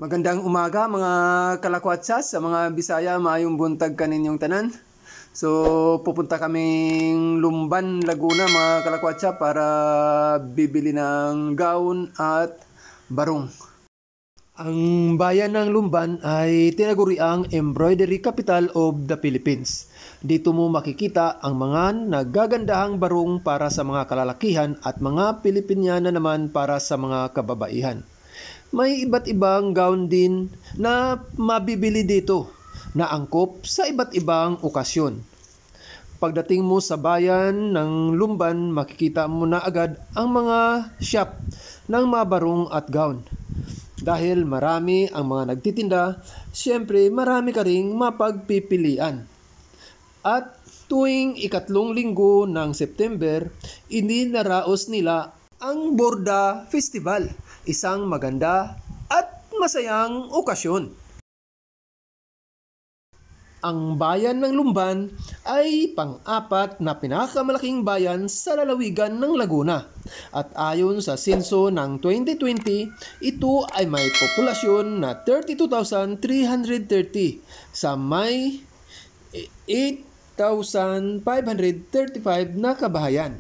Magandang umaga mga kalakwatsas sa mga Bisaya, maayong buntag kaninyong tanan. So pupunta kaming Lumban, Laguna mga kalakwatsa para bibili ng gown at barong. Ang bayan ng Lumban ay tinaguriang Embroidery Capital of the Philippines. Dito mo makikita ang mga nagagandahang barong para sa mga kalalakihan at mga Pilipinyana naman para sa mga kababaihan. May iba't ibang gown din na mabibili dito na angkop sa iba't ibang okasyon. Pagdating mo sa bayan ng Lumban, makikita mo na agad ang mga shop ng mga barong at gown. Dahil marami ang mga nagtitinda, siyempre marami ka ring mapagpipilian. At tuwing ikatlong linggo ng September, ininaraos nila ang Borda Festival, isang maganda at masayang okasyon. Ang bayan ng Lumban ay pang-apat na pinakamalaking bayan sa lalawigan ng Laguna. At ayon sa senso ng 2020, ito ay may populasyon na 32,330 sa may 8,535 na kabahayan.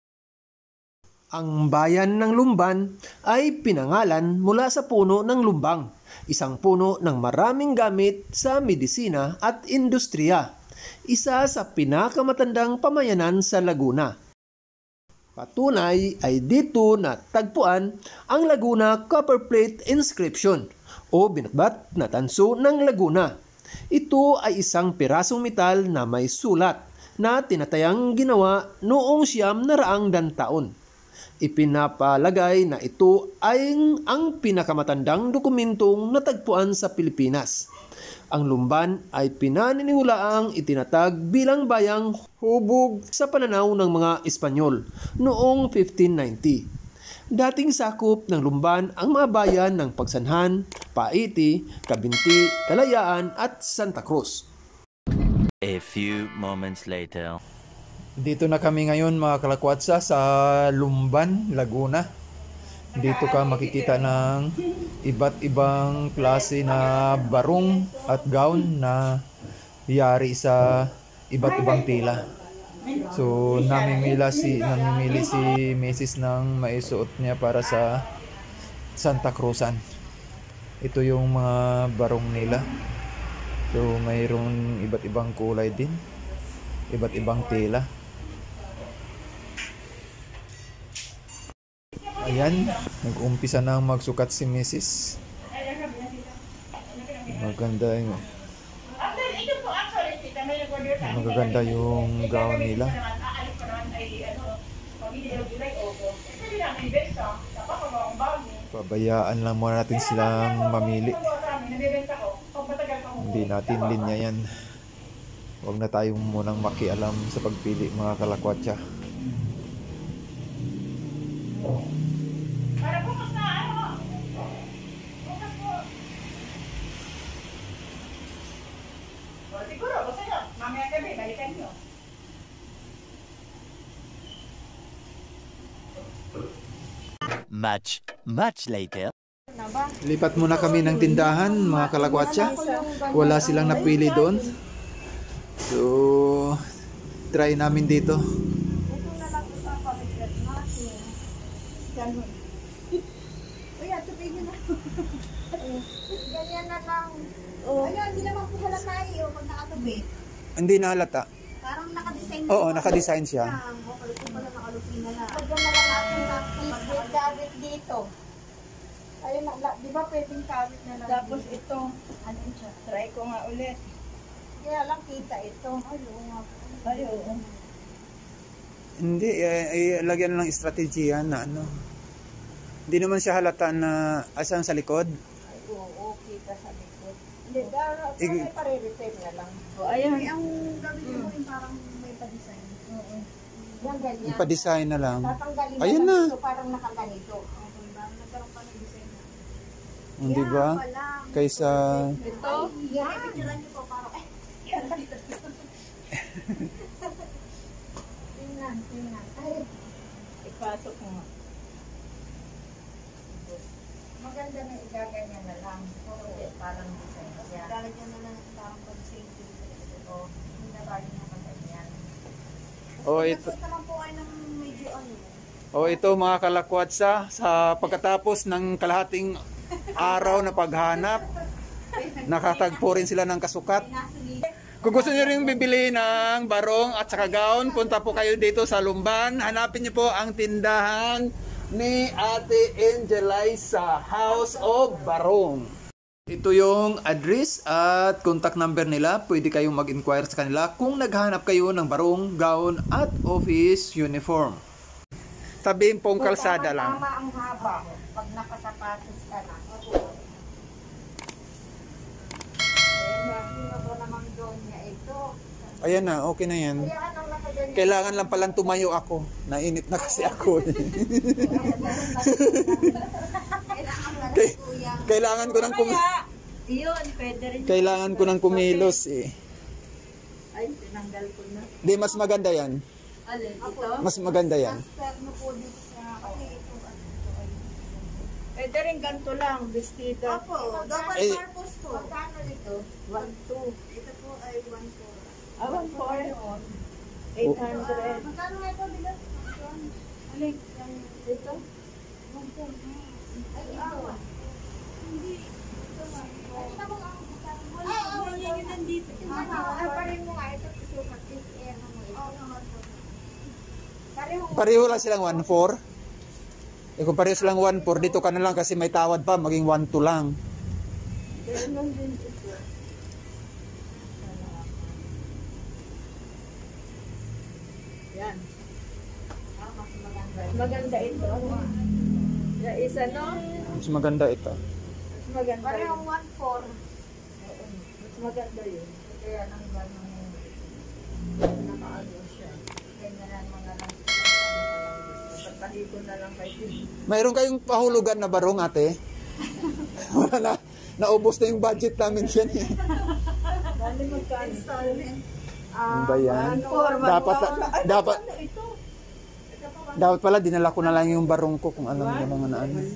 Ang bayan ng Lumban ay pinangalan mula sa puno ng lumbang, isang puno ng maraming gamit sa medisina at industriya, isa sa pinakamatandang pamayanan sa Laguna. Patunay ay dito natagpuan ang Laguna Copperplate Inscription o binatbat na tanso ng Laguna. Ito ay isang pirasong metal na may sulat na tinatayang ginawa noong 900 taon. Ipinapalagay na ito ay ang pinakamatandang dokumentong natagpuan sa Pilipinas. Ang Lumban ay pinaniniwalaang itinatag bilang bayang hubog sa pananaw ng mga Espanyol noong 1590. Dating sakop ng Lumban ang mga bayan ng Pagsanhan, Paiti, Cabinti, Kalayaan at Santa Cruz. A few moments later. Dito na kami ngayon mga kalakwatsa sa Lumban, Laguna. Dito ka makikita ng iba't ibang klase na barong at gown na yari sa iba't ibang tela. So namimili si Mrs. ng maisuot niya para sa Santa Cruzan. Ito yung mga barong nila. So mayroong iba't ibang kulay din, iba't ibang tela. Ayan, nag-umpisa na magsukat si Mrs. Magaganda yung gown nila. Pabayaan lang muna natin silang mamili. Hindi natin linya yan. Huwag na tayong munang makialam sa pagpili mga kalakwatsa. Much later. Lipat muna kami ng tindahan mga kalakwatsa. Wala silang napili doon. So, try namin dito. Ganyan na lang. Ayun, hindi naman po halata eh. Pag nakatabi. Hindi na halata. Parang nakadesign. Oo, nakadesign siya. Kalupin pala, nakalupin na lang. Pag naman natin na kabit dito. Ayun, di ba pwedeng kabit na lang? Tapos ito, ano siya? try ko nga ulit. Kaya lang kita ito. Ayun nga po. Ayun. Hindi, lagyan lang strategiya na ano. Hindi naman siya halata na asan sa likod. Ay, oo, kita sa likod. Hindi, para may pare-repair na lang. O, ayan. Ang gawin mo rin parang may pa-design. Oo. Yan, ganyan. Ipa-design na lang. Tatanggalin Ayun na. Ito, parang nakaganito. Nagkaroon pa ng design na. Hindi ba? Kaysa... Ito. Yan, ipicturan niyo po parang, tingnan. Ay, Ipasok mo. maganda na igaganyan na lang. Kasi parang design. Lalagyan na lang ng parang pag-safety. O, hindi na bali na kaganyan. O ito. Ito lang po ay ng medyo ano. O ito mga kalakwatsa, sa pagkatapos ng kalahating araw na paghanap, nakatagpo rin sila ng kasukat. Kung gusto niyo rin bibili ng barong at saka gown, punta po kayo dito sa Lumban. Hanapin niyo po ang tindahan ni Ate Angeliza, House of Barong. Ito yung address at contact number nila. Pwede kayong mag-inquire sa kanila kung naghahanap kayo ng barong, gown at office uniform. Sabihin pong kalsada lang. Tama ang haba pag nakasapatos ka na. Sino po namang doon niya ito? Ayan na, okay na yan. Kaya anong nakaganyan? Kailangan lang palang tumayo ako. Nainit na kasi ako. Kailangan ko ng Iyon, pwede rin. kailangan ko ng kumilos eh. Ay, tinanggal ko na. Di mas maganda yan. Alin, ito? Mas maganda yan. Ano po dito sa kasi ito ay. Pwede rin ganito lang, vestido. Opo, dapat Eh, purpose po. Magkano dito? 1-2. Ito po ay 1-4. Ah, 1-4. 800. Magkano nga ito bilang? Alin? Dito? 1-4. Ay, ito. Hindi. Ito nga. Ay, ito mo ang yan yung nandito. Ay, parin mo nga. Ito sukat. Ano mo ito? Pareho lang silang 1-4. Eh kung pareho silang 1-4, dito ka na lang kasi may tawad pa, maging 1-2 lang. Ganun din ito. Yan. Mas maganda. Maganda ito. Yung isa, no? Mas maganda ito. Mas maganda Parehong yun. 1-4. Mas maganda yun. Kaya nang gano'n nakaano siya. Ganyan lang mga lang. Pagpahipon na lang kayo. Mayroon kayong pahulugan na barong, ate? Wala na. Naubos na yung budget namin yan eh. Dali magkano? Installment. Ano ba yan? Dapat, Dapat pala dinala ko na lang yung barong ko kung alam mo naman na ano.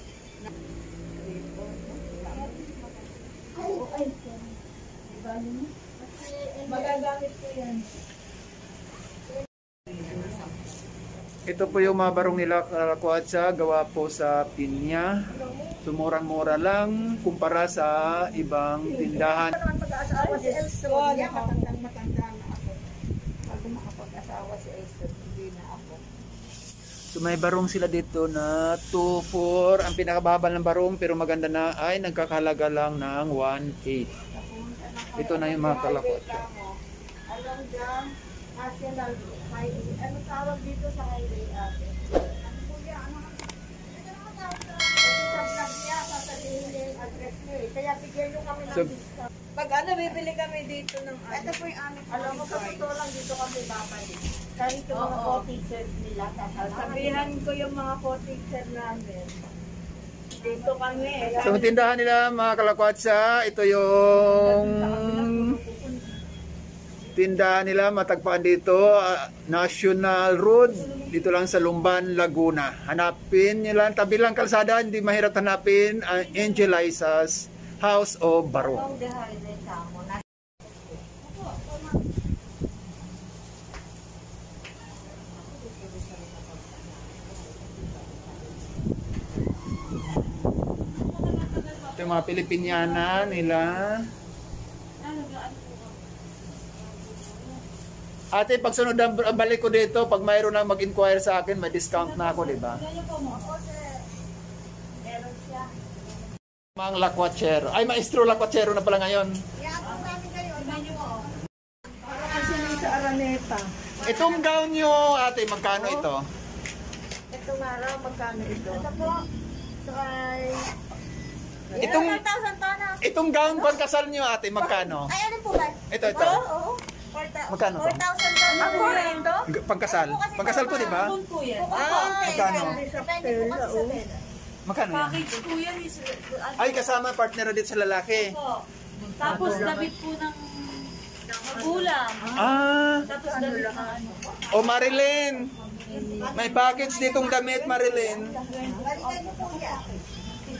magagamit ko yan. Ito po yung mga barong nila kalakwatsa, gawa po sa pinya. Sumurang-mura lang kumpara sa ibang tindahan. Pag-aasawa si Elso. Kaya matandang-matanda na ako. Bago makapag-asawa si Elso, hindi na ako. So may barong sila dito na 2-4. Ang pinakababa ng barong pero maganda na ay nagkakahalaga lang ng 1-8. Ito na yung mga kalakwatsa. Alam dyan, national highway. Ano tawag dito sa highway ate? Ano po yan? Ito naman tawag sa vlog niya, sasabihin niya yung address niyo eh. Kaya bigyan niyo kami ng So- discount. Pag ano, bibili kami dito ng Ito po yung aming alam mo, sa card. totoo lang dito kami babalik. Kahit yung mga Oo. co-teachers nila, Sabihan ko yung mga co-teacher namin. Dito kami. So ang tindahan nila mga kalakwatsa, ito yung tindahan nila, matagpuan dito, National Road, dito lang sa Lumban, Laguna. Hanapin nyo lang, tabi lang kalsada, hindi mahirap hanapin ang Angeliza's House of Barong. Ang dehydrate ka mo. Ito yung mga Pilipiniana nila. Ate, pag sunod ang balik ko dito, pag mayroon na mag-inquire sa akin, may discount na ako, di ba? Meron siya. Mga lakwatsero. Ay, maestro lakwatsero na pala ngayon. Iapon namin kayo. Ano mo? Para kasi sa Araneta. Itong gown nyo, ate, magkano ito? Ito Mara, magkano ito? Ito po. Ito ay... Itong, 1,000 tona. itong gown pangkasal nyo, ate, magkano? Ay, ano po ba? Ito, ito. Oo. Magkano to? 4,000 tona. Ako rin to? Pangkasal. Pangkasal ko, di ba? Magkano? Depende po kasi sa pera. Magkano yan? Package po yan. Ay, kasama partner na dito sa lalaki. Tapos damit po ng magulang. Ah, Tapos damit ng ano. o Marilyn. May package ditong damit, Marilyn. Balikan niyo po yan.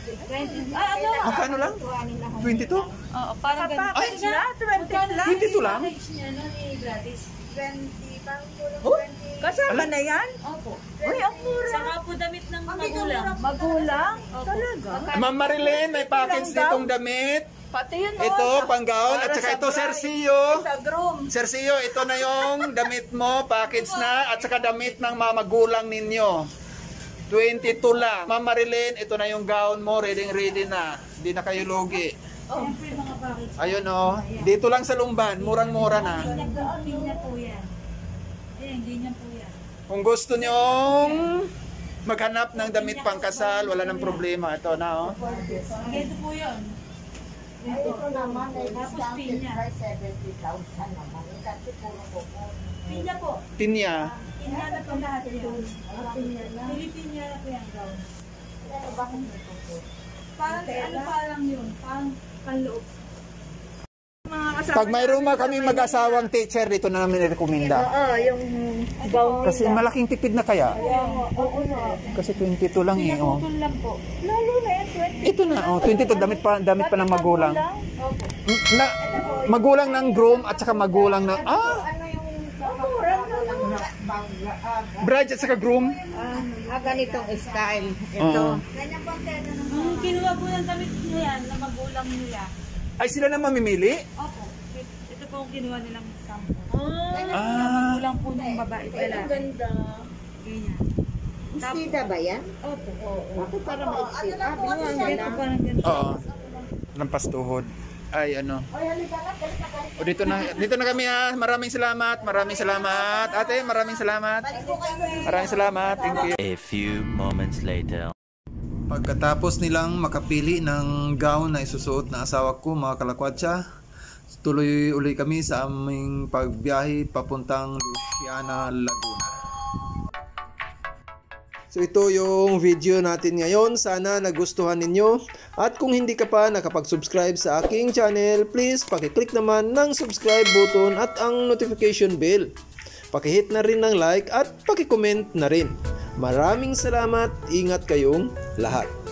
Magkano lang? 22? Oo, parang ganun. Ay, Na, 20 lang. 22 lang? Package niya nun eh, gratis. 20, parang kulang Oh? 20. Kasama na yan? Opo. Uy, ang mura. Saka po damit ng magulang. Magulang? Opo. Talaga? Ma'am Marilyn, may package ditong damit. Pati yun, Ito, panggaon. At saka ito, Sergio. Sa groom. Sergio, ito na yung damit mo, package na. At saka damit ng mga magulang ninyo. 22 lang. Ma'am Marilyn, ito na yung gown mo. Ready na. Hindi na kayo lugi. Siyempre mga package. Ayun oh. Dito lang sa Lumban. Murang-mura na. Ganyan po yan. Ayan, ganyan po yan. Kung gusto nyong maghanap ng damit pangkasal, wala nang problema. Ito na oh. Ganito po yun. Ay, ito naman ay Tapos discounted pinya. price 70,000 naman. Kasi puro kuko. Pinya po. Tinya. Pinya na po lahat yan. Pinya na. Pilipinya na po yan gown. Ano ba kung may kuko? Parang ano parang yun. Parang panloob. Pag mayroon kami mag-asawang teacher, dito na namin rekomenda. Oo, yung gown. Kasi malaking tipid na kaya. Oo na. Kasi 22 lang eh. Oh. Pinakutol lang po. Lalo na yan, 20. Ito na, oh, 22 damit pa ng magulang. Opo. Na, magulang ng groom at saka magulang ng Ano yung bride at saka groom. Ganitong style. Oo. ganyan bang tela ng Nung kinuha po ng damit niya yan, na magulang nila. Ay sila na mamimili? Opo. Ito po ang kinuha nilang sample. Ah, Magulang po ng babae pala. ganda. Ganyan. Istida ba yan? Opo. Ako para ma-istida. Binuhan Ito nila. parang ganito. oo. Ng pastuhod. Ay ano. O dito na kami ha. Maraming salamat. Ate, maraming salamat. Maraming salamat. Thank you. A few moments later. Pagkatapos nilang makapili ng gown na isusuot ng asawa ko, mga kalakwatsa, tuloy uli kami sa aming pagbiyahe papuntang Luciana, Laguna. So ito yung video natin ngayon. Sana nagustuhan ninyo. At kung hindi ka pa nakapag-subscribe sa aking channel, please pakiclick naman ng subscribe button at ang notification bell. Pakihit na rin ng like at pakicomment na rin. Maraming salamat. Ingat kayong lahat.